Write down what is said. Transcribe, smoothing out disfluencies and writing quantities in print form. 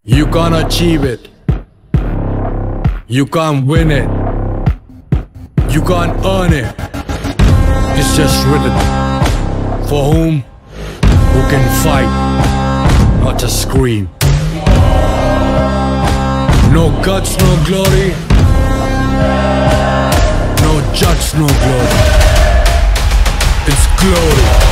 You can't achieve it. You can't win it. You can't earn it. It's just written. For whom? Who can fight, not just scream. No guts, no glory. No judge, no glory. It's glory.